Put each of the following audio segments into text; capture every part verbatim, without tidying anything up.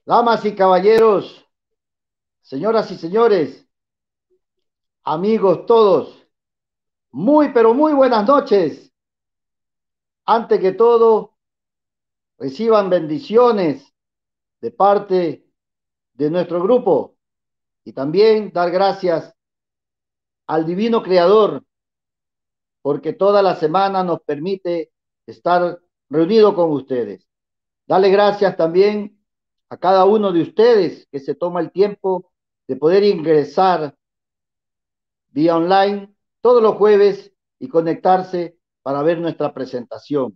Damas y caballeros, señoras y señores, amigos todos, muy pero muy buenas noches. Antes que todo, reciban bendiciones de parte de nuestro grupo y también dar gracias al Divino Creador porque toda la semana nos permite estar reunidos con ustedes. Dale gracias también a cada uno de ustedes que se toma el tiempo de poder ingresar vía online todos los jueves y conectarse para ver nuestra presentación.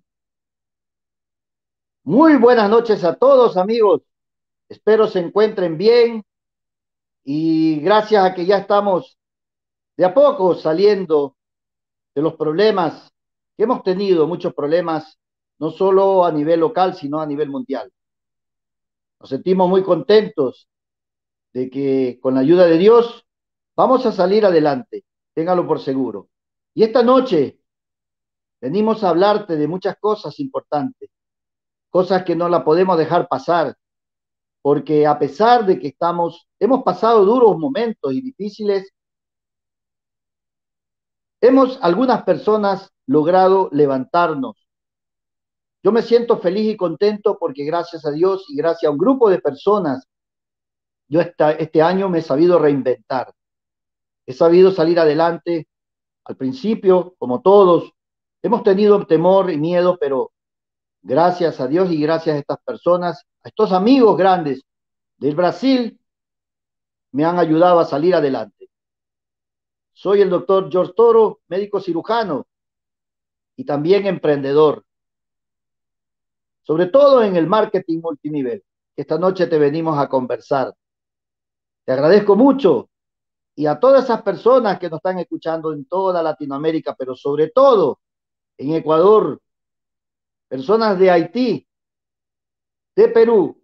Muy buenas noches a todos, amigos. Espero se encuentren bien y gracias a que ya estamos de a poco saliendo de los problemas que hemos tenido, muchos problemas, no solo a nivel local, sino a nivel mundial. Nos sentimos muy contentos de que con la ayuda de Dios vamos a salir adelante, téngalo por seguro. Y esta noche venimos a hablarte de muchas cosas importantes, cosas que no la podemos dejar pasar, porque a pesar de que estamos, hemos pasado duros momentos y difíciles, hemos algunas personas logrado levantarnos. Yo me siento feliz y contento porque gracias a Dios y gracias a un grupo de personas, yo esta, este año me he sabido reinventar, he sabido salir adelante. Al principio, como todos, hemos tenido temor y miedo, pero gracias a Dios y gracias a estas personas, a estos amigos grandes del Brasil, me han ayudado a salir adelante. Soy el doctor George Toro, médico cirujano y también emprendedor, sobre todo en el marketing multinivel. Esta noche te venimos a conversar. Te agradezco mucho y a todas esas personas que nos están escuchando en toda Latinoamérica, pero sobre todo en Ecuador, personas de Haití, de Perú,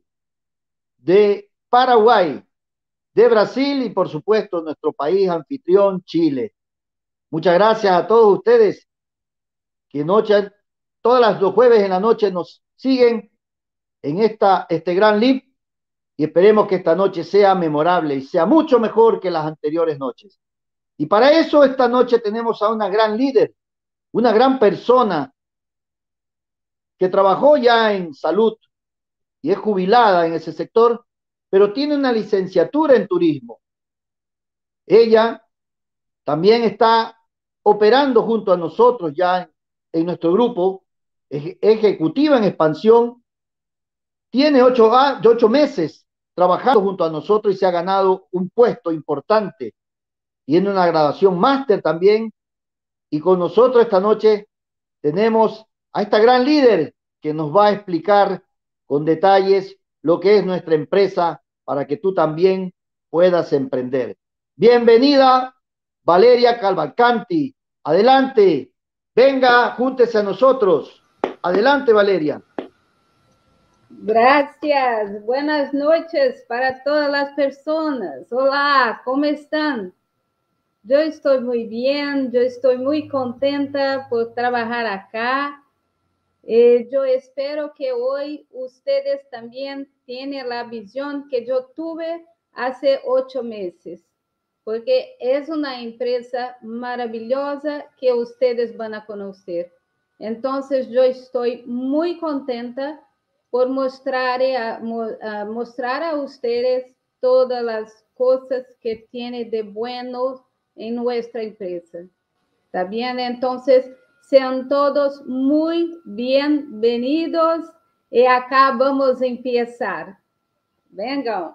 de Paraguay, de Brasil y por supuesto nuestro país anfitrión, Chile. Muchas gracias a todos ustedes que noche, todas las dos jueves en la noche nos siguen en esta, este gran live y esperemos que esta noche sea memorable y sea mucho mejor que las anteriores noches. Y para eso esta noche tenemos a una gran líder, una gran persona que trabajó ya en salud y es jubilada en ese sector, pero tiene una licenciatura en turismo. Ella también está operando junto a nosotros ya en nuestro grupo, ejecutiva en expansión. Tiene ocho, ocho meses trabajando junto a nosotros y se ha ganado un puesto importante. Tiene una graduación máster también. Y con nosotros esta noche tenemos a esta gran líder que nos va a explicar con detalles lo que es nuestra empresa para que tú también puedas emprender. Bienvenida, Valeria Cavalcanti. Adelante, venga, júntese a nosotros. Adelante, Valeria. Gracias. Buenas noches para todas las personas. Hola, ¿cómo están? Yo estoy muy bien, yo estoy muy contenta por trabajar acá. Eh, yo espero que hoy ustedes también tienen la visión que yo tuve hace ocho meses, porque es una empresa maravillosa que ustedes van a conocer. Entonces, yo estoy muy contenta por mostrar a, a mostrar a ustedes todas las cosas que tiene de bueno en nuestra empresa. ¿Está bien? Entonces, sean todos muy bienvenidos y acá vamos a empezar. Vengan.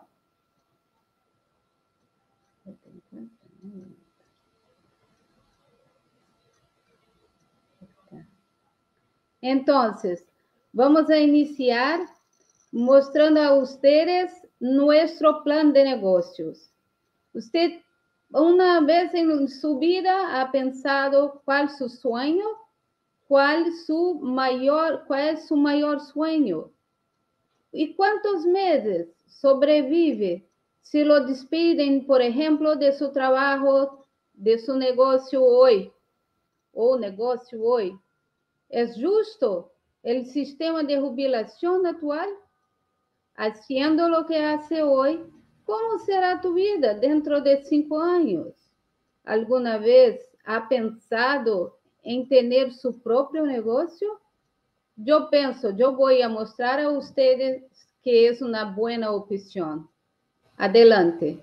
Entonces, vamos a iniciar mostrando a ustedes nuestro plan de negocios. Usted una vez en su vida ha pensado cuál es su sueño, cuál su mayor, cuál es su mayor sueño y cuántos meses sobrevive si lo despiden, por ejemplo, de su trabajo, de su negocio hoy o negocio hoy. ¿Es justo el sistema de jubilación actual? haciendo lo que hace hoy, ¿cómo será tu vida dentro de cinco años? ¿Alguna vez ha pensado en tener su propio negocio? Yo pienso, yo voy a mostrar a ustedes que es una buena opción. Adelante.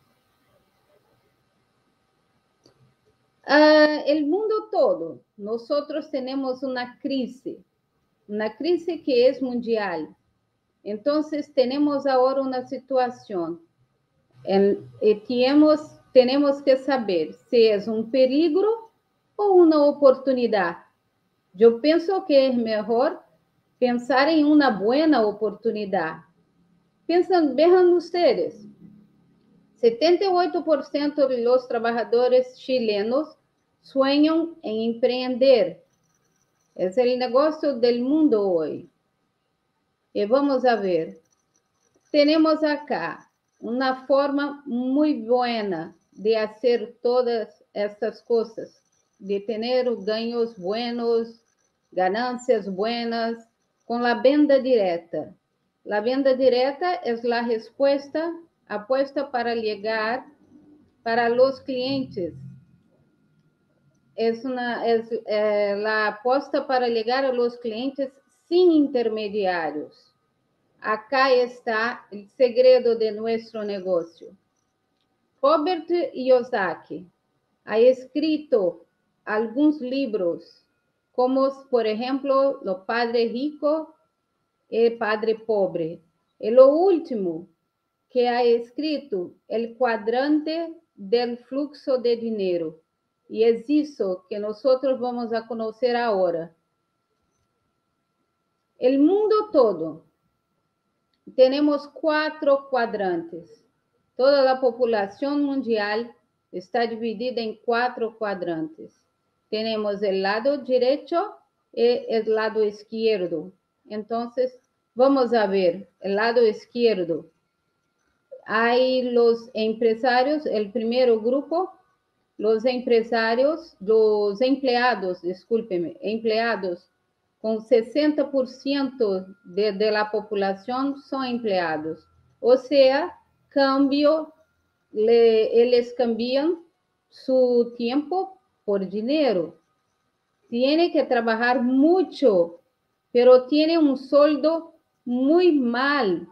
Uh, el mundo todo, nosotros tenemos una crisis, una crisis que es mundial. Entonces, tenemos ahora una situación en, y tenemos, tenemos que saber si es un peligro o una oportunidad. Yo pienso que es mejor pensar en una buena oportunidad. Piensan, vean ustedes, setenta y ocho por ciento de los trabajadores chilenos sueñan en emprender. Es el negocio del mundo hoy. Y vamos a ver, tenemos acá una forma muy buena de hacer todas estas cosas, de tener ganhos buenos, ganancias buenas, con la venta directa. La venta directa es la respuesta apuesta para llegar para los clientes. Es, una, es eh, la apuesta para llegar a los clientes sin intermediarios. Acá está el segredo de nuestro negocio. Robert Kiyosaki ha escrito algunos libros, como por ejemplo, Lo Padre Rico y Padre Pobre. Y lo último que ha escrito, El Cuadrante del Fluxo de Dinero. Y es eso que nosotros vamos a conocer ahora. El mundo todo, tenemos cuatro cuadrantes. Toda la población mundial está dividida en cuatro cuadrantes. Tenemos el lado derecho y el lado izquierdo. Entonces, vamos a ver el lado izquierdo. Hay los empresarios, el primer grupo, los empresarios, los empleados, discúlpeme, empleados, con sesenta por ciento de, de la población son empleados. O sea, cambio, le, ellos cambian su tiempo por dinero. Tiene que trabajar mucho, pero tiene un sueldo muy mal.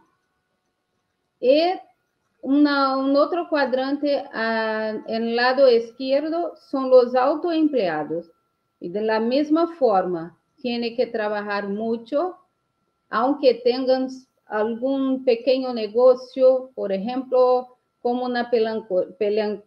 Y una, un otro cuadrante uh, en el lado izquierdo son los autoempleados. Y de la misma forma, tiene que trabajar mucho, aunque tengan algún pequeño negocio, por ejemplo, como una, pelanco, pelan,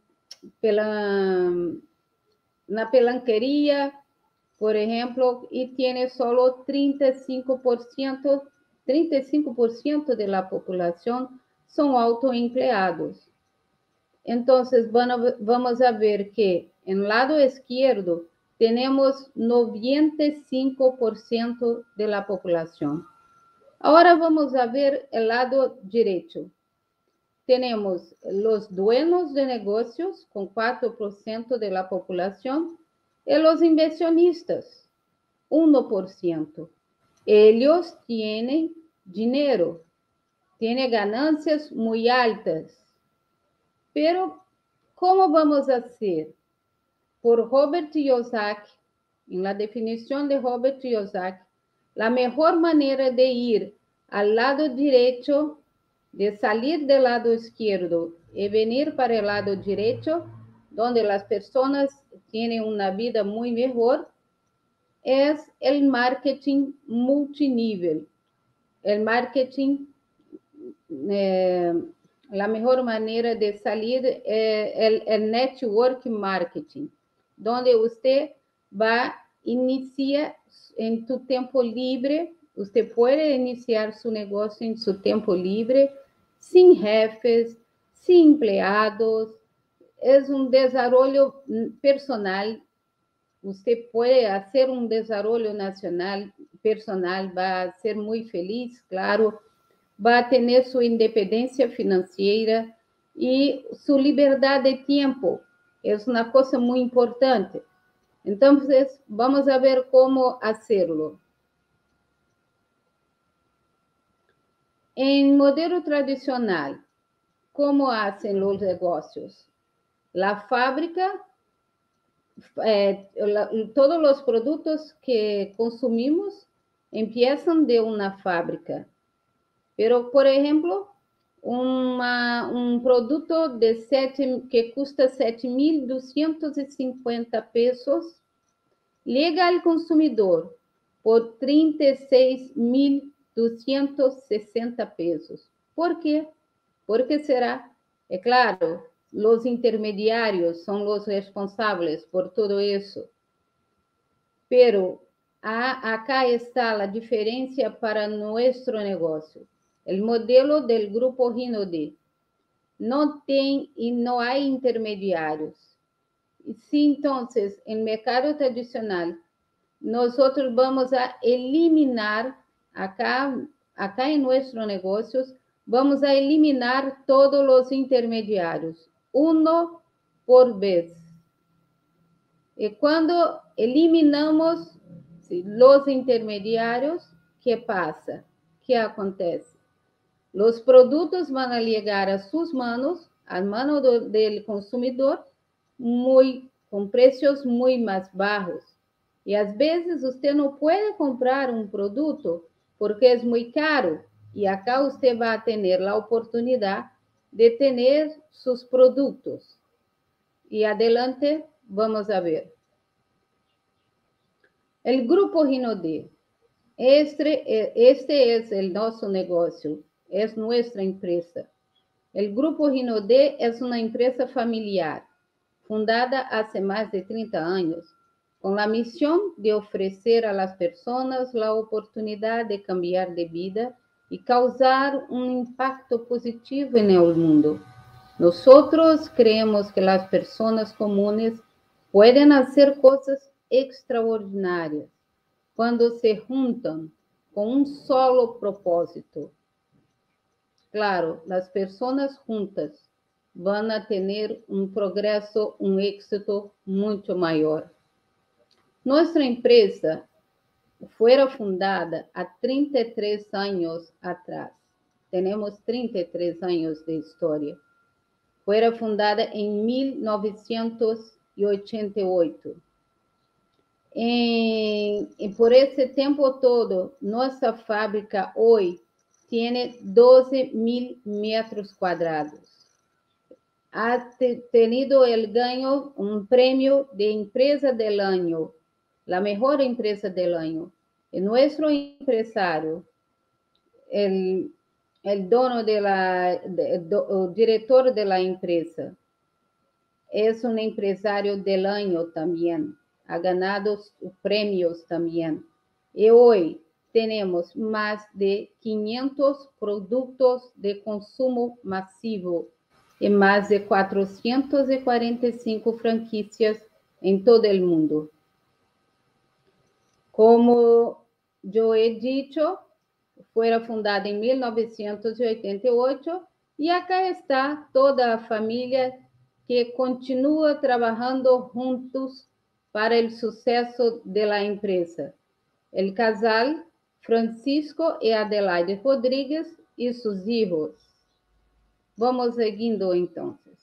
pelan, una pelanquería, por ejemplo, y tiene solo treinta y cinco por ciento, treinta y cinco por ciento de la población son autoempleados. Entonces, bueno, vamos a ver que en el lado izquierdo tenemos noventa y cinco por ciento de la población. Ahora vamos a ver el lado derecho. Tenemos los dueños de negocios con cuatro por ciento de la población y los inversionistas, uno por ciento. Ellos tienen dinero, tienen ganancias muy altas. Pero, ¿cómo vamos a hacer? Por Robert Kiyosaki, en la definición de Robert Kiyosaki, la mejor manera de ir al lado derecho, de salir del lado izquierdo y venir para el lado derecho, donde las personas tienen una vida muy mejor, es el marketing multinivel. El marketing, eh, la mejor manera de salir es el, el network marketing, donde usted va a iniciar en tu tiempo libre, usted puede iniciar su negocio en su tiempo libre, sin jefes, sin empleados, es un desarrollo personal. Usted puede hacer un desarrollo nacional, personal, va a ser muy feliz, claro, va a tener su independencia financiera y su libertad de tiempo. Es una cosa muy importante. Entonces, vamos a ver cómo hacerlo. En modelo tradicional, ¿cómo hacen los negocios? La fábrica, eh, la, todos los productos que consumimos empiezan de una fábrica. Pero, por ejemplo, uma, um produto de sete, que custa sete mil duzentos e cinquenta pesos chega ao consumidor por trinta e seis mil duzentos e sessenta pesos. ¿Por quê? ¿Por qué será? É claro, os intermediários são os responsáveis por tudo isso. Pero a, acá está a diferença para nosso negócio. O modelo do grupo Rinode não tem e não há intermediários. Se então, no mercado tradicional, nós vamos a eliminar acá, acá em nossos negócios, vamos a eliminar todos os intermediários, um por vez. E quando eliminamos os intermediários, que passa? Que acontece? Os produtos vão chegar a suas mãos, às mãos do, do consumidor, muito, com preços muito mais baixos. E às vezes você não pode comprar um produto porque é muito caro. E acá você vai ter a oportunidade de ter seus produtos. E adelante, vamos a ver. O Grupo Rinode. Este, este es el nosso negócio, es nuestra empresa. El Grupo Rinode es una empresa familiar, fundada hace más de trinta años, con la misión de ofrecer a las personas la oportunidad de cambiar de vida y causar un impacto positivo en el mundo. Nosotros creemos que las personas comunes pueden hacer cosas extraordinarias quando se juntam com um solo propósito. Claro, as pessoas juntas vão a ter um progresso, um êxito muito maior. Nossa empresa foi fundada há trinta e três anos atrás. Temos trinta e três anos de história. Foi fundada em mil novecentos e oitenta e oito. E, e por esse tempo todo, nossa fábrica hoje tem doze mil metros quadrados. Ha tenido el ganho um prêmio de empresa del año, la mejor empresa del año. E nosso empresário, el, el dono de la, de, do, o diretor de la empresa, é um empresário del año também. Ha ganado premios también. Y hoy tenemos más de quinhentos productos de consumo masivo y más de cuatrocentas cuarenta y cinco franquicias en todo el mundo. Como yo he dicho, fue fundada en mil novecientos ochenta y ocho y acá está toda la familia que continúa trabajando juntos para el suceso de la empresa. El casal Francisco y Adelaide Rodríguez y sus hijos. Vamos seguindo entonces.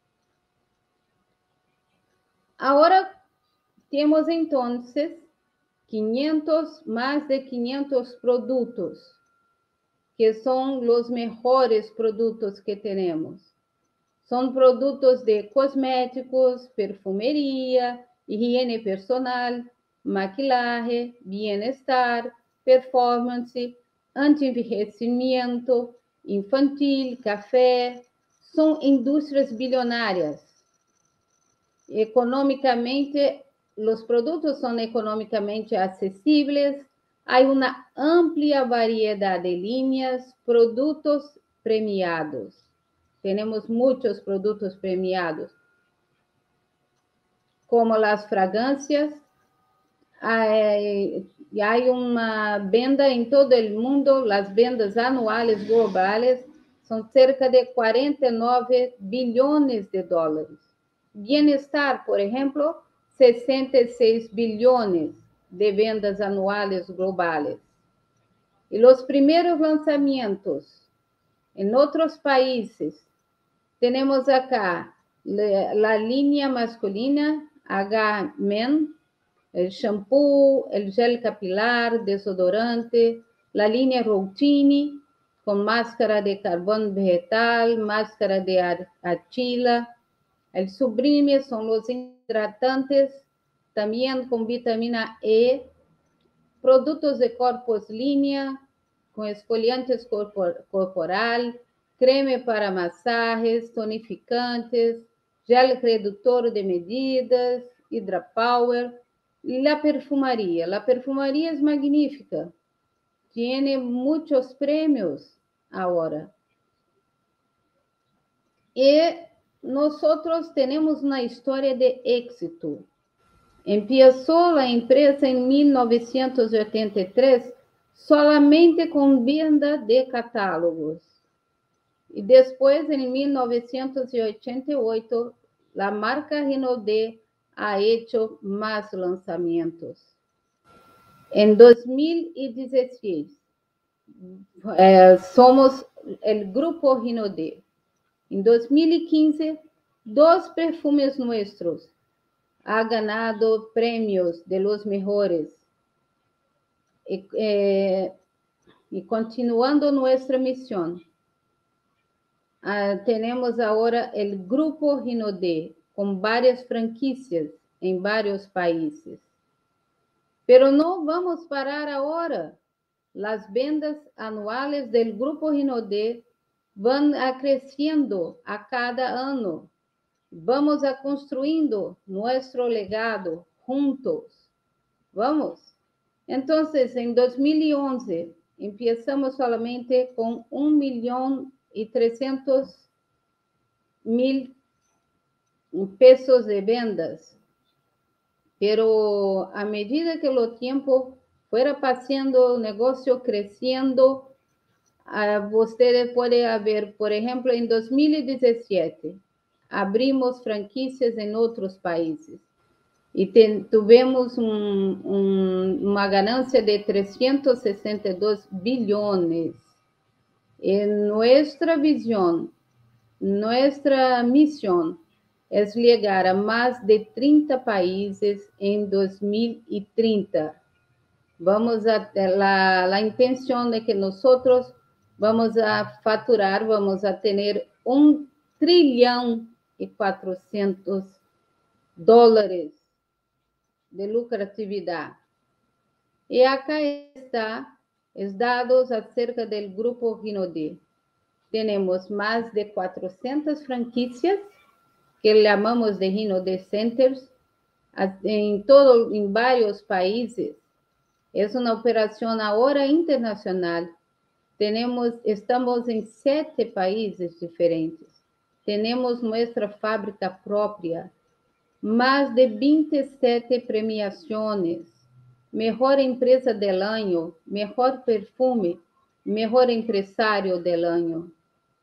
Ahora tenemos entonces quinhentos, más de quinhentos productos, que son los mejores productos que tenemos. Son productos de cosméticos, perfumería, higiene personal, maquillaje, bienestar, performance, anti-envejecimiento, infantil, café. Son industrias billonárias. Econômicamente, os produtos são economicamente acessíveis. Há uma ampla variedade de linhas, produtos premiados. Temos muitos produtos premiados, como as fragrâncias. Há uma venda em todo o mundo, as vendas anuais globais são cerca de quarenta e nove bilhões de dólares. Bienestar, por exemplo, sessenta e seis bilhões de vendas anuais globais. Y los primeros lanzamientos en otros países, tenemos acá la, la línea masculina H-Men, el shampoo, el gel capilar, desodorante, la línea Routine con máscara de carbón vegetal, máscara de argila. El Sublime son los hidratantes, también con vitamina E, productos de Corpus línea, con exfoliantes corpor corporal, creme para masajes, tonificantes, gel reductor de medidas, Hydra Power. Y la perfumaría. La perfumaría es magnífica. Tiene muchos premios ahora. Y nosotros tenemos una historia de éxito. Empezó la empresa en mil novecientos ochenta y tres solamente con venta de catálogos. Y después, en mil novecientos ochenta y ocho, la marca Rinode ha hecho más lanzamientos. En dos mil dieciséis, eh, somos el grupo Rinode. En dos mil quince, dos perfumes nuestros han ganado premios de los mejores. Y, eh, y continuando nuestra misión, uh, tenemos ahora el grupo Rinode con varias franquicias en varios países. Pero no vamos a parar ahora. Las ventas anuales del grupo Rinode van a creciendo a cada año. Vamos a construyendo nuestro legado juntos. Vamos. Entonces, en dos mil once, empezamos solamente con un millón y trescientos mil pesos de ventas. Pero a medida que el tiempo fuera pasando, el negocio creciendo, uh, ustedes pueden ver, por ejemplo, en dos mil diecisiete, abrimos franquicias en otros países. Y ten, tuvimos un, un, una ganancia de trescientos sesenta y dos billones. En nuestra visión, nuestra misión es llegar a más de treinta países en dos mil treinta. Vamos a la, la intención de que nosotros vamos a facturar, vamos a tener un trillón y cuatrocientos dólares de lucratividad. Y acá está los datos acerca del grupo Rinode. Tenemos más de cuatrocientas franquicias que llamamos de Rinode Centers en todo, en varios países. Es una operación ahora internacional. Tenemos, estamos en siete países diferentes. Tenemos nuestra fábrica propia. Más de veintisiete premiaciones, mejor empresa del año, mejor perfume, mejor empresario del año.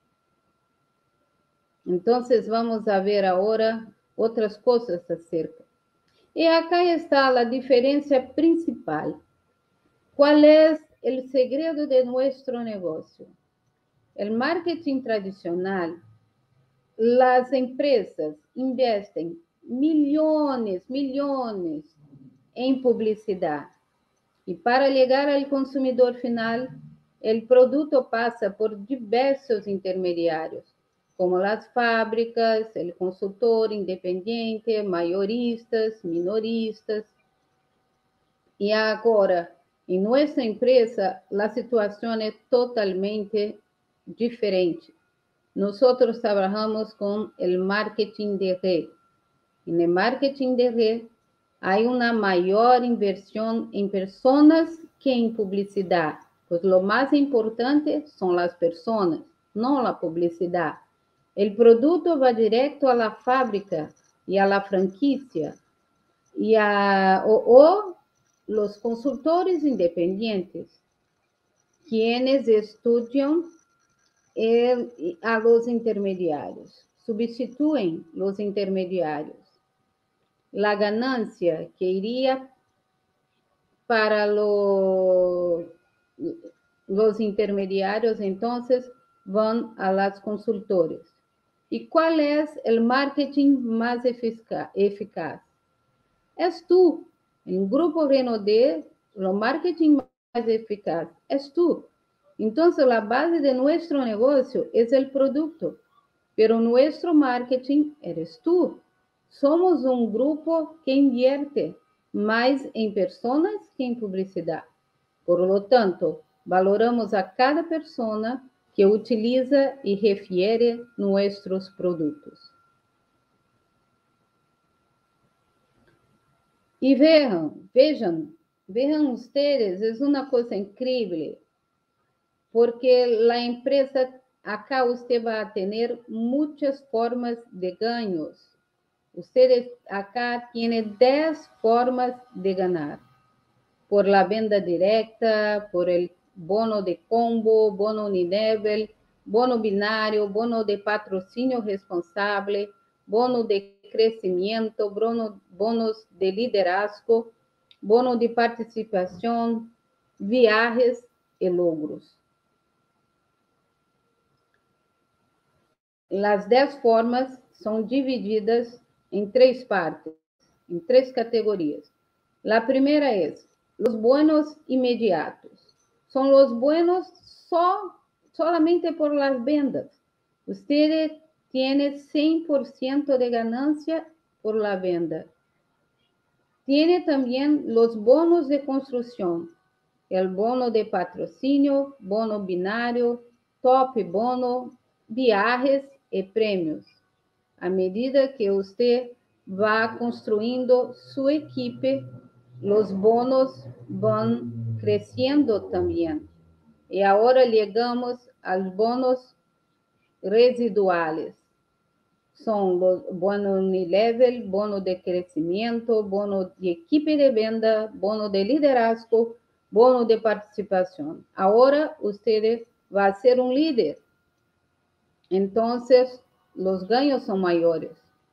Entonces vamos a ver ahora otras cosas acerca. Y acá está la diferencia principal. ¿Cuál es el secreto de nuestro negocio? El marketing tradicional, las empresas invierten millones, millones en publicidad. Y para llegar al consumidor final, el producto pasa por diversos intermediarios, como las fábricas, el consultor independiente, mayoristas, minoristas. Y ahora, en nuestra empresa, la situación es totalmente diferente. Nosotros trabajamos con el marketing de red. En el marketing de red hay una mayor inversión en personas que en publicidad, pues lo más importante son las personas, no la publicidad. El producto va directo a la fábrica y a la franquicia y a, o, o los consultores independientes, quienes estudian el, a los intermediarios, sustituyen los intermediarios. La ganancia que iría para lo, Los intermediarios entonces van a las consultores. ¿Y cuál es el marketing más eficaz? Es tú. En Grupo Renaudê, el marketing más eficaz es tú. Entonces, la base de nuestro negocio es el producto, pero nuestro marketing eres tú. Somos un grupo que invierte más en personas que en publicidad. Por lo tanto, valoramos a cada persona que utiliza y refiere nuestros productos. Y vean, vean, vean ustedes, es una cosa increíble, porque la empresa, acá usted va a tener muchas formas de ganos. Ustedes acá tienen diez formas de ganar. Por la venta directa, por el bono de combo, bono unilevel, bono binario, bono de patrocinio responsable, bono de crecimiento, bono, bonos de liderazgo, bono de participación, viajes y logros. Las diez formas son divididas en tres partes, en tres categorías. La primera es los buenos inmediatos. Son los buenos só, solamente por las ventas. Usted tiene cien por ciento de ganancia por la venta. Tiene también los bonos de construcción, el bono de patrocinio, bono binario, top bono, viajes y premios. A medida que usted va construyendo su equipo, los bonos van creciendo también. Y ahora llegamos a los bonos residuales. Son los bonos unilevel, bono de crecimiento, bono de equipo de venta, bono de liderazgo, bono de participación. Ahora usted va a ser un líder. Entonces, los ganos son mayores.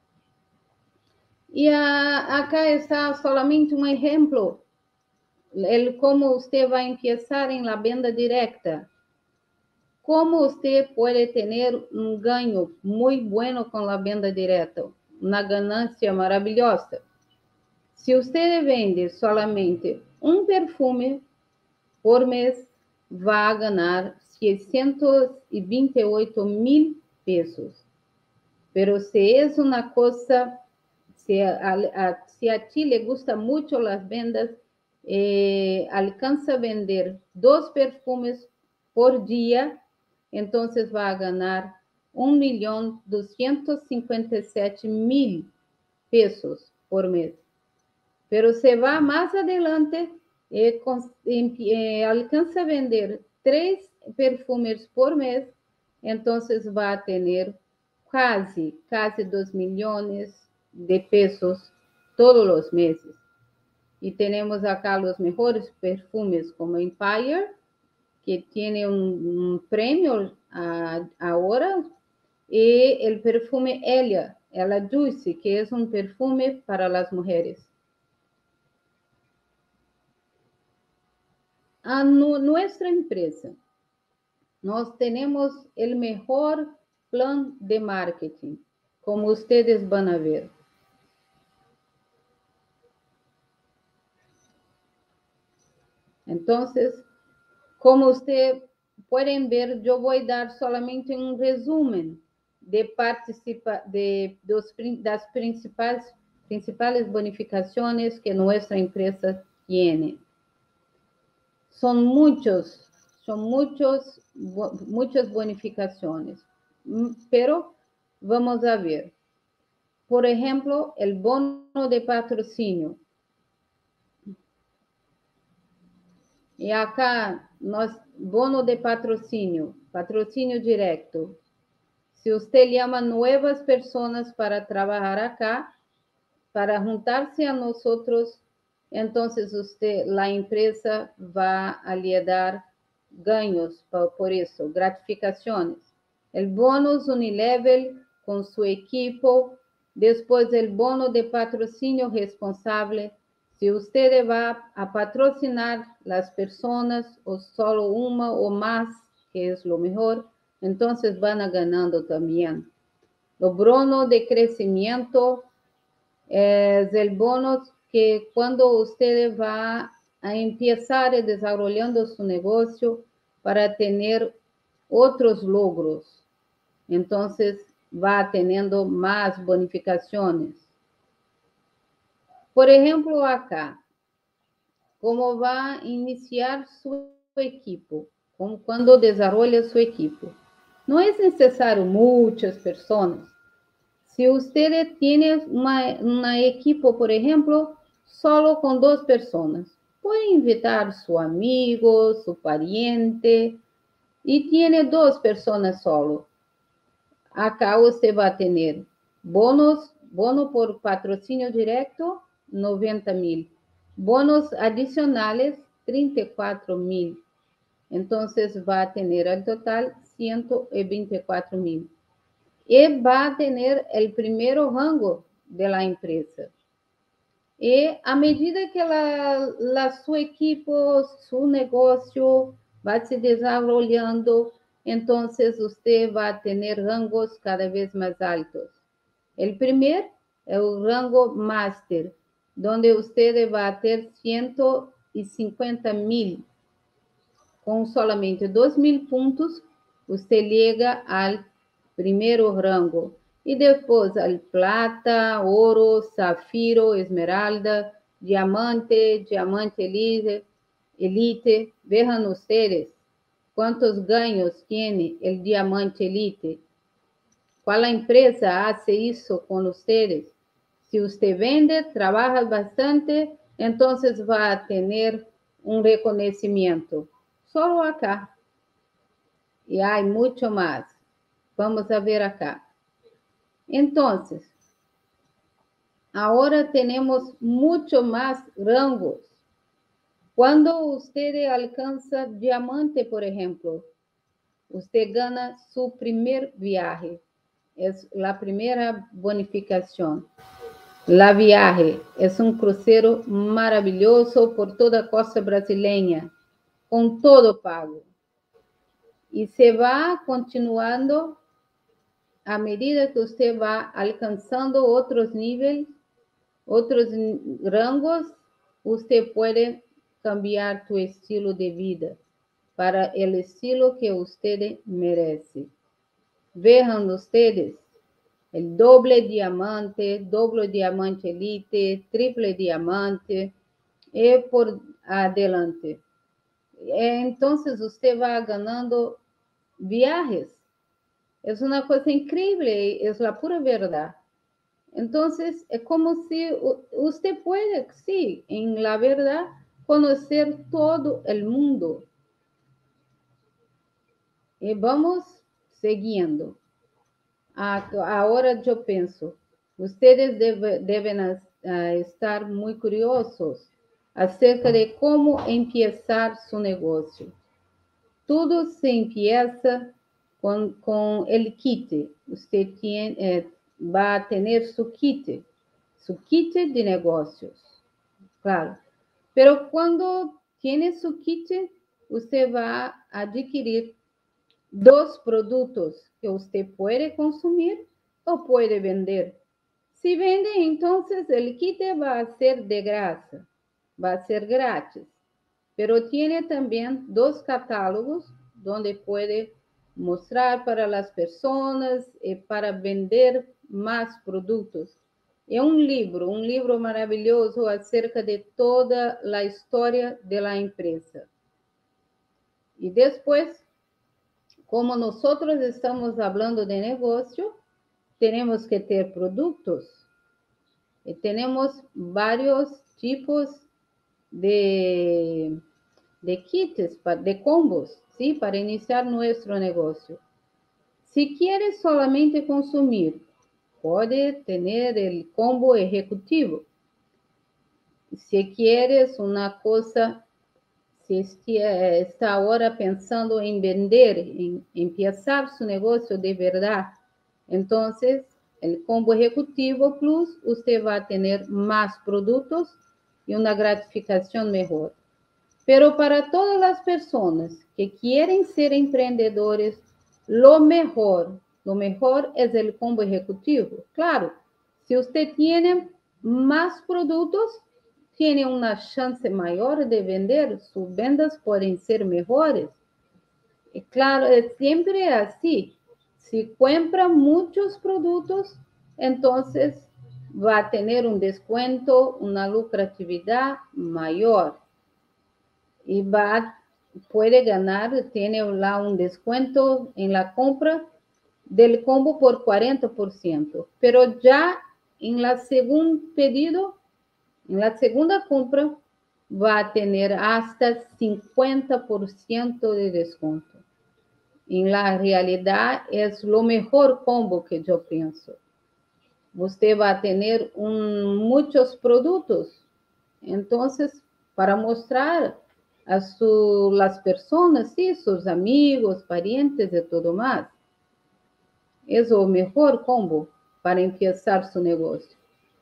Y a, acá está solamente un ejemplo, el cómo usted va a empezar en la venta directa. Cómo usted puede tener un gano muy bueno con la venta directa, una ganancia maravillosa. Si usted vende solamente un perfume por mes, va a ganar seiscientos veintiocho mil pesos. Pero si es una cosa, si a, a, si a ti le gustan mucho las ventas, eh, alcanza a vender dos perfumes por día, entonces va a ganar un millón doscientos cincuenta y siete mil pesos por mes. Pero se va más adelante, eh, con, eh, alcanza a vender tres perfumes por mes, entonces va a tener casi, casi dos millones de pesos todos los meses. Y tenemos acá los mejores perfumes como Empire, que tiene un, un premio a, ahora, y el perfume Elia, Ela Dulce, que es un perfume para las mujeres. A no, nuestra empresa, nós tenemos el mejor plan de marketing, como ustedes van a ver. Entonces, como ustedes pueden ver, yo voy a dar solamente un resumen de, participa de dos, das principales, principales bonificaciones que nuestra empresa tiene. Son muchos, son muchos, muchas bonificaciones, pero vamos a ver. Por ejemplo, el bono de patrocinio. Y acá, nos, bono de patrocinio, patrocinio directo. Si usted llama nuevas personas para trabajar acá, para juntarse a nosotros, entonces usted, la empresa va a le dar ganhos por eso, gratificaciones. El bonus unilevel con su equipo, después el bono de patrocinio responsable, Se você vai a patrocinar as pessoas, ou só uma ou mais, que é o melhor, então vão ganhando também. O bono de crescimento é o bono que quando você vai a empezar desarrollando seu negócio para ter outros logros, então vai tendo mais bonificações. Por exemplo, acá, como vai iniciar sua equipe, como quando desenvolve sua equipe. Não é necessário muitas pessoas. Se você tem uma, uma equipe, por exemplo, solo com duas pessoas, pode invitar seu amigo, seu pariente, e tem duas pessoas solo. Acá você vai ter bônus, bono por patrocínio direto, noventa mil. Bônus adicionais, trinta e quatro mil. Então, vai ter ao total cento e vinte e quatro mil. E vai ter o primeiro rango da empresa. E à medida que a sua equipe, seu negócio vai se desenvolvendo, então você vai ter rangos cada vez mais altos. O primeiro é o rango Master, onde você vai ter cento e cinquenta mil. Com solamente dois mil pontos, você chega ao primeiro rango. E depois al plata, ouro, zafiro, esmeralda, diamante, diamante elite. elite. Vejam vocês quantos ganhos tem o diamante elite. Qual a empresa faz isso com vocês? Se você vende, trabalha bastante, então vai ter um reconhecimento. Só acá. E há muito mais. Vamos a ver acá. Então, agora temos muito mais rangos. Quando você alcança diamante, por exemplo, você ganha seu primeiro viagem. É a primeira bonificação. La viagem é um cruzeiro maravilhoso por toda a costa brasileira, com todo pago. E se vai continuando à medida que você vai alcançando outros níveis, outros rangos, você pode cambiar seu estilo de vida para o estilo que você merece. Vejam vocês, o doble diamante, doble diamante elite, triple diamante, e por adelante. Então, você vai ganhando viagens. É uma coisa incrível, é a pura verdade. Então, é como se você pode, sim, em la verdade, conhecer todo o mundo. E vamos seguindo. Agora eu penso, vocês deve, devem uh, estar muito curiosos acerca de como começar seu negócio. Tudo se empieza com, com o kit. Você tem, eh, vai ter seu kit, seu kit de negócios, claro. Pero quando tem seu kit, você vai adquirir dois produtos que você pode consumir ou pode vender. Se vende, então, o kit vai ser de graça, vai ser grátis. Pero tiene também dois catálogos onde pode mostrar para as pessoas e para vender mais produtos. É um livro, um livro maravilhoso acerca de toda a história da empresa. E depois, como nós estamos falando de negócio, temos que ter produtos. E temos vários tipos de, de kits, de combos, ¿sí? Para iniciar nosso negócio. Se quieres solamente consumir, pode ter o combo executivo. Se quieres uma coisa, se está agora pensando em vender, em empezar seu negócio de verdade, então, o combo executivo plus, você vai ter mais produtos y una gratificación mejor. Pero para todas las personas que quieren ser emprendedores, lo mejor, lo mejor es el combo ejecutivo. Claro, si usted tiene más productos, tiene una chance mayor de vender, sus ventas pueden ser mejores. Y claro, es siempre así. Si compra muchos productos, entonces va a tener un descuento, una lucratividad mayor. Y va, puede ganar, tiene lá un descuento en la compra del combo por cuarenta por ciento. Pero ya en la segundo pedido, en la segunda compra, va a tener hasta cincuenta por ciento de desconto. En la realidad es lo mejor combo que yo pienso. Usted va a tener un, muchos productos. Entonces, para mostrar a su, las personas, sí, sus amigos, parientes y todo más. Es el mejor combo para empezar su negocio.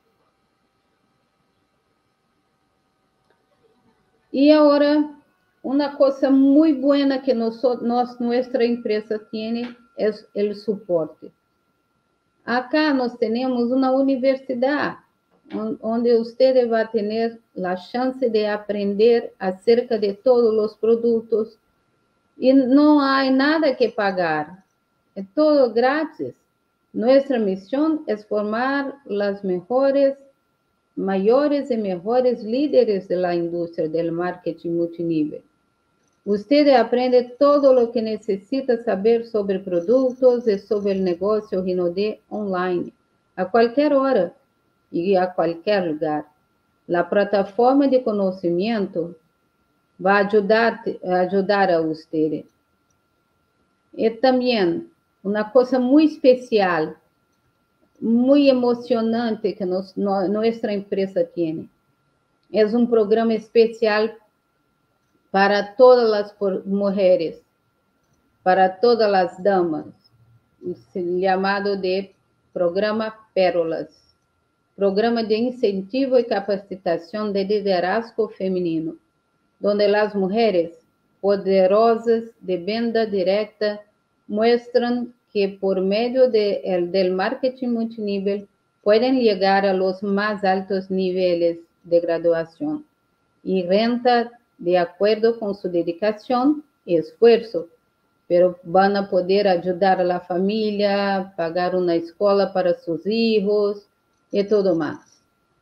Y ahora, una cosa muy buena que nosotros, nos, nuestra empresa tiene es el soporte. Acá nós temos uma universidade onde você vai ter a chance de aprender acerca de todos os produtos e não há nada que pagar, é todo grátis. Nossa missão é formar as melhores, maiores e melhores líderes da indústria do marketing multinível. Você aprende todo o que necessita saber sobre produtos e sobre o negócio Rinode online, a qualquer hora e a qualquer lugar. A plataforma de conhecimento vai ajudar, ajudar a você. E também, uma coisa muito especial, muito emocionante que nos, no, nossa empresa tem, é um programa especial para todas as mulheres, para todas as damas, chamado de Programa Pérolas, Programa de Incentivo e Capacitação de Liderazgo Feminino, onde as mulheres poderosas de venda direta mostram que por meio de, el, del marketing multinível podem chegar a los mais altos níveis de graduação e renta de acuerdo con su dedicación y esfuerzo, pero van a poder ayudar a la familia, pagar una escuela para sus hijos y todo más.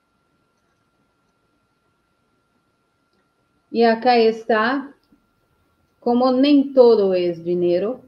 Y acá está, como nem todo es dinero,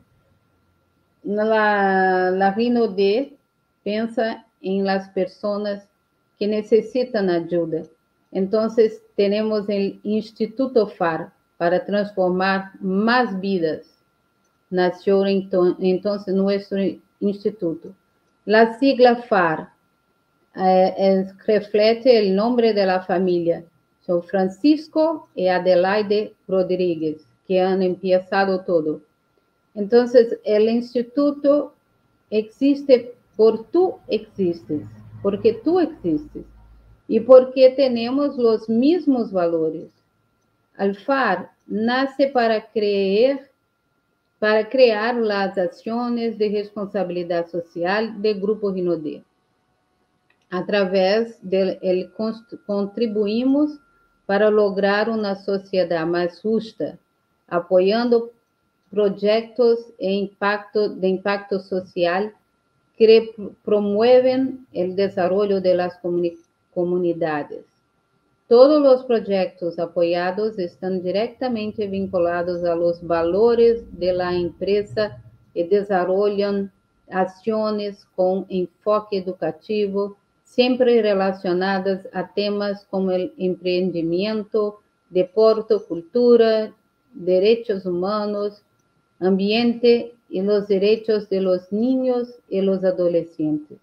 la, la Rinode pensa en las personas que necesitan ayuda. Entonces, tenemos el Instituto F A R para transformar más vidas. Nació entonces nuestro instituto. La sigla F A R eh, reflete el nombre de la familia. Son Francisco y Adelaide Rodríguez, que han empezado todo. Entonces, el instituto existe por tú existes, porque tú existes. Y porque tenemos los mismos valores. El F A R nace para creer, para crear las acciones de responsabilidad social del Grupo Rinode. A través del el contribuimos para lograr una sociedad más justa, apoyando proyectos e impacto, de impacto social que promueven el desarrollo de las comunidades. comunidades. Todos los proyectos apoyados están directamente vinculados a los valores de la empresa y desarrollan acciones con enfoque educativo, siempre relacionadas a temas como el emprendimiento, deporte, cultura, derechos humanos, ambiente y los derechos de los niños y los adolescentes.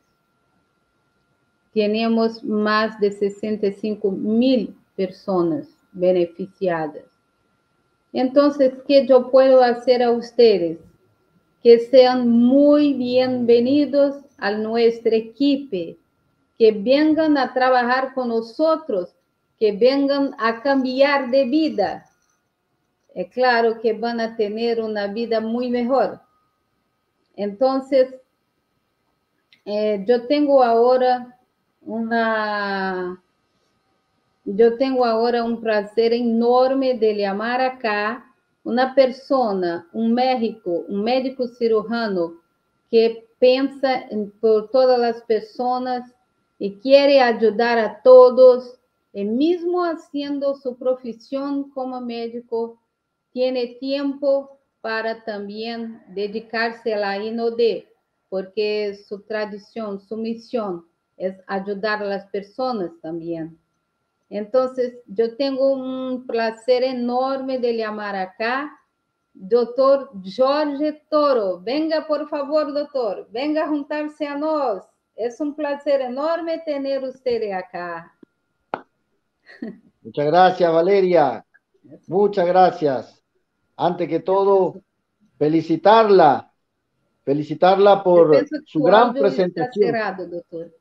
Tenemos más de sesenta y cinco mil personas beneficiadas. Entonces, ¿qué yo puedo hacer a ustedes? Que sean muy bienvenidos a nuestro equipo, que vengan a trabajar con nosotros, que vengan a cambiar de vida. Es claro que van a tener una vida muy mejor. Entonces, eh, yo tengo ahora una... Yo tengo ahora un placer enorme de llamar acá una persona, un médico, un médico cirujano que pensa en, por todas las personas y quiere ayudar a todos, y mismo haciendo su profesión como médico, tiene tiempo para también dedicarse a la I N O D E, porque su tradición, su misión es ayudar a las personas también. Entonces, yo tengo un placer enorme de llamar acá, doctor Jorge Toro. Venga, por favor, doctor, venga a juntarse a nós. Es un placer enorme tener usted acá. Muchas gracias, Valeria. Muchas gracias. Antes que todo, felicitarla, felicitarla por su gran presentación. Está cerrado, doctor.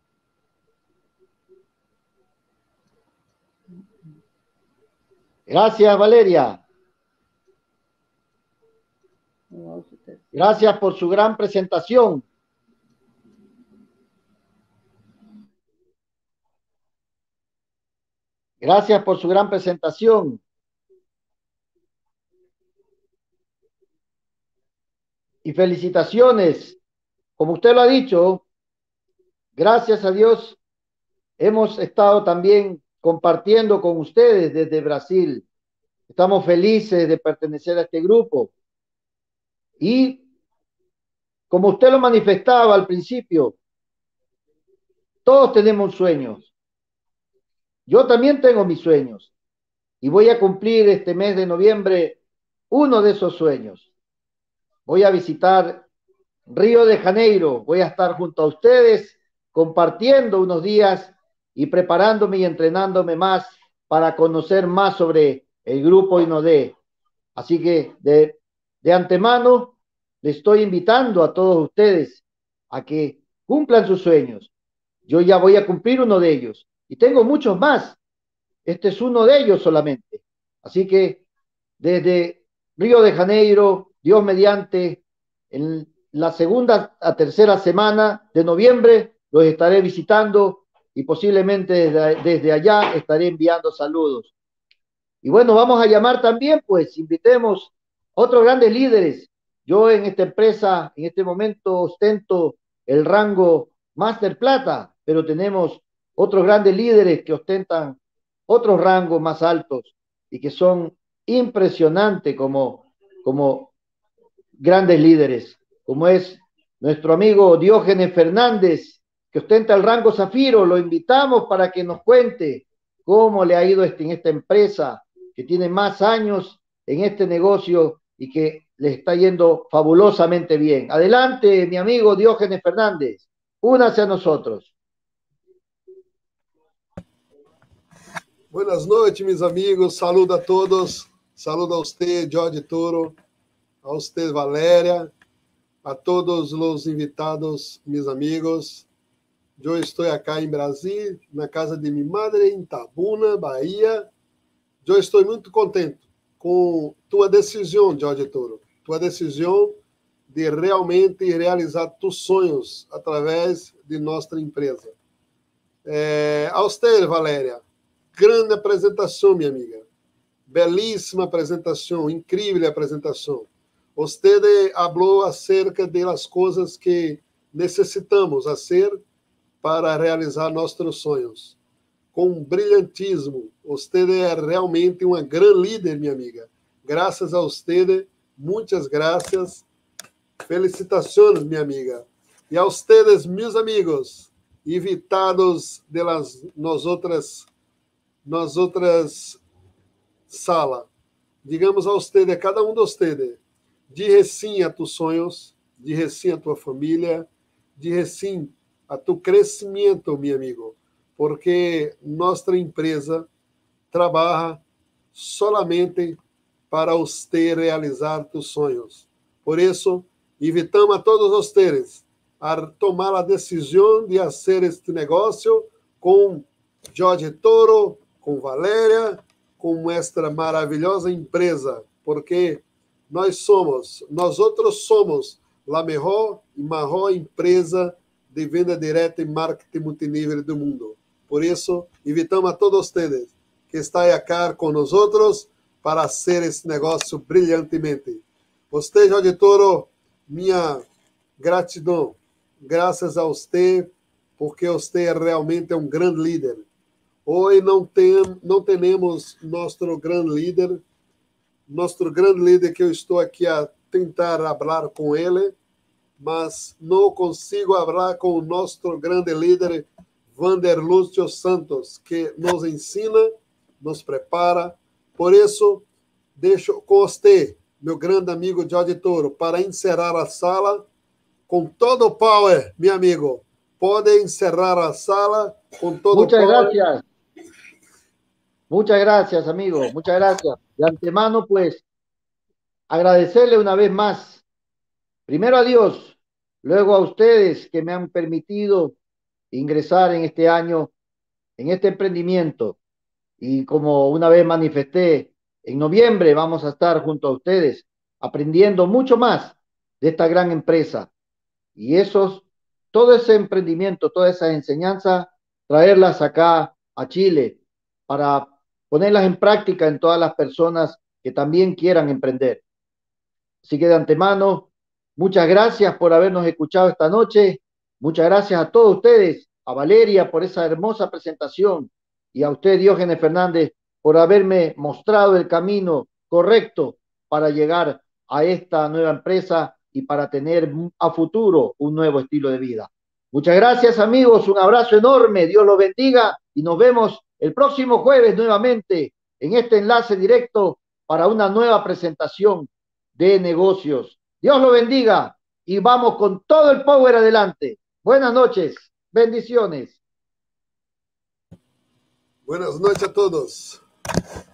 Gracias, Valeria. Gracias por su gran presentación. Gracias por su gran presentación. Y felicitaciones. Como usted lo ha dicho, gracias a Dios, hemos estado también compartiendo con ustedes desde Brasil. Estamos felices de pertenecer a este grupo. Y como usted lo manifestaba al principio, todos tenemos sueños. Yo también tengo mis sueños. Y voy a cumplir este mes de noviembre uno de esos sueños. Voy a visitar Río de Janeiro. Voy a estar junto a ustedes compartiendo unos días y preparándome y entrenándome más para conocer más sobre el grupo I N O D E. Así que de, de antemano les estoy invitando a todos ustedes a que cumplan sus sueños. Yo ya voy a cumplir uno de ellos y tengo muchos más. Este es uno de ellos solamente. Así que desde Río de Janeiro, Dios mediante, en la segunda a tercera semana de noviembre los estaré visitando y posiblemente desde, desde allá estaré enviando saludos. Y bueno, vamos a llamar también, pues, invitemos otros grandes líderes. Yo en esta empresa, en este momento, ostento el rango Master Plata, pero tenemos otros grandes líderes que ostentan otros rangos más altos y que son impresionantes como, como grandes líderes, como es nuestro amigo Diógenes Fernández, que ostenta el rango Zafiro. Lo invitamos para que nos cuente cómo le ha ido en esta empresa, que tiene más años en este negocio y que le está yendo fabulosamente bien. Adelante, mi amigo Diógenes Fernández, únase a nosotros. Buenas noches, mis amigos. Saludo a todos. Saludo a usted, Jorge Toro, a usted, Valéria, a todos os invitados, mis amigos. Eu estou acá em Brasil, na casa de minha madre, em Itabuna, Bahia. Eu estou muito contente com tua decisão, Jorge Toro. Tua decisão de realmente realizar tus sonhos através de nossa empresa. É, a você, Valéria, grande apresentação, minha amiga. Belíssima apresentação, incrível apresentação. Você falou acerca das coisas que necessitamos fazer para realizar nossos sonhos. Com brilhantismo. Você é realmente uma grande líder, minha amiga. Graças a você, muitas graças. Felicitações, minha amiga. E a vocês, meus amigos, invitados de las nós outras nós outras sala. Digamos a você, a cada um de vocês, diga sim a tus sonhos, diga sim a tua família, diga sim a tu crescimento, meu amigo, porque nossa empresa trabalha solamente para você realizar tus sonhos. Por isso, invitamos a todos vocês a tomar a decisão de fazer este negócio com Jorge Toro, com Valéria, com esta maravilhosa empresa, porque nós somos, nós outros somos a melhor e maior empresa de venda direta e marketing multinível do mundo. Por isso, invitamos a todos vocês que estão aqui com nós para fazer esse negócio brilhantemente. Você, Jorge Toro, minha gratidão. Graças a você, porque você realmente é um grande líder. Hoje não, tem, não temos nosso grande líder, nosso grande líder que eu estou aqui a tentar falar com ele, mas não consigo falar com o nosso grande líder, Wander Lúcio Santos, que nos ensina, nos prepara. Por isso, deixo com você, meu grande amigo Jorge Toro, para encerrar a sala com todo o power, meu amigo. Pode encerrar a sala con todo Muchas power. gracias. Muchas gracias, amigo. Muchas gracias. De antemano, pues, agradecerle una vez más, primero a Dios, luego a ustedes que me han permitido ingresar en este año, en este emprendimiento. Y como una vez manifesté, en noviembre vamos a estar junto a ustedes aprendiendo mucho más de esta gran empresa. Y esos, todo ese emprendimiento, toda esa enseñanza, traerlas acá a Chile para ponerlas en práctica en todas las personas que también quieran emprender. Así que de antemano, muchas gracias por habernos escuchado esta noche. Muchas gracias a todos ustedes, a Valeria por esa hermosa presentación y a usted, Diógenes Fernández, por haberme mostrado el camino correcto para llegar a esta nueva empresa y para tener a futuro un nuevo estilo de vida. Muchas gracias, amigos. Un abrazo enorme. Dios los bendiga y nos vemos el próximo jueves nuevamente en este enlace directo para una nueva presentación de negocios. Dios lo bendiga y vamos con todo el power adelante. Buenas noches. Bendiciones. Buenas noches a todos.